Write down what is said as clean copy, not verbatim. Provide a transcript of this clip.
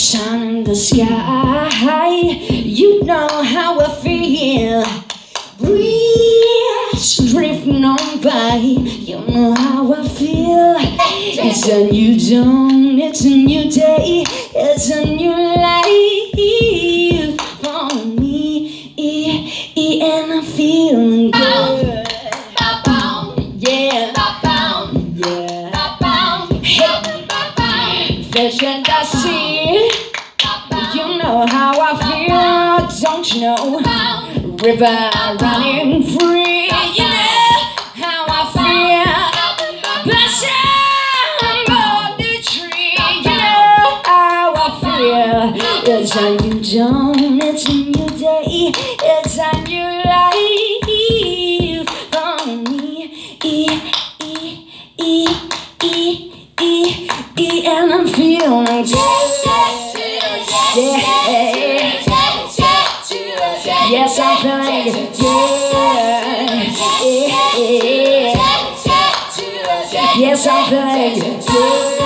sun in the sky. You know how I feel. Breeze drifting on by. You know how I feel. It's a new dawn, it's a new day, it's a new life for me, and I'm feeling good. Yeah, fish and I see. You know how I feel, don't you know? River running free, you know how I feel. Blossom on the tree, you know how I feel. It's a new dawn, it's a new day, it's a new life for me, and I'm feeling good. Yeah. Yes, I'm feeling good. Yeah. Yes, I'm feeling good.